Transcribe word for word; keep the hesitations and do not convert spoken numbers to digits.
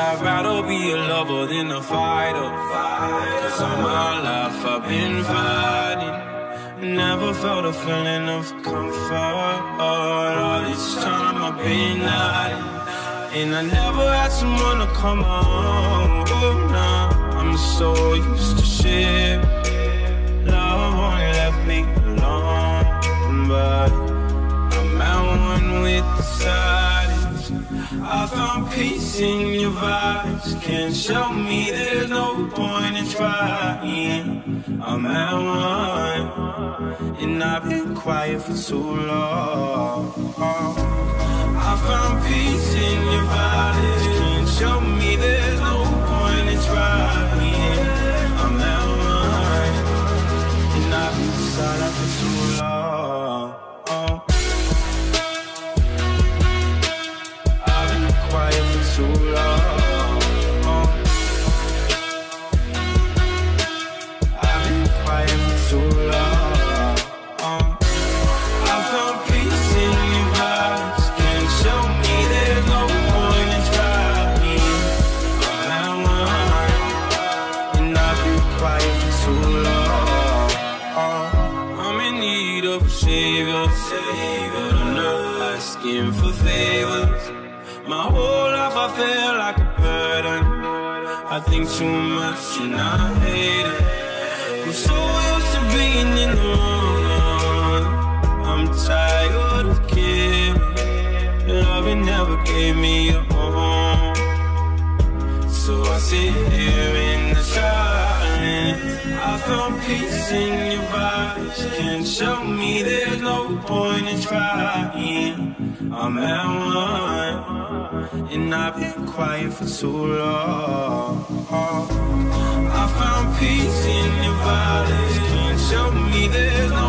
I'd rather be a lover than a fighter. Cause all my life I've been fighting, never felt a feeling of comfort. All this time I've been hiding, and I never had someone to come on. Oh, nah, I'm so used to shit. Love only left me alone, but I'm at one with the silence. I found peace in your vibes. Can't show me there's no point in trying. I'm at one, and I've been quiet for too long. I found peace in your vibes. Can't show me there's no point in trying. I'm at one, and I've been silent for too long. I've been quiet for too long. I've been quiet for too long. I found peace in your vibes. Can't show me there's no point in trying. I'm at one, and I've been quiet for too long. I'm in need of a savior, but I'm not asking for favors. My whole life I feel like a burden. I think too much and I hate it. I'm so used to being in the wrong. I'm tired of caring. Loving never gave me a home, so I sit here in the silence. I found peace in your vibes. Can't show me there's no point in trying. I'm at one, and I've been quiet for too long. I found peace in your vibes. Can't show me there's no